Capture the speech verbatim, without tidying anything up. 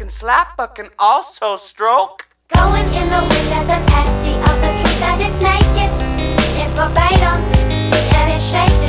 can slap, but can also stroke. Going in the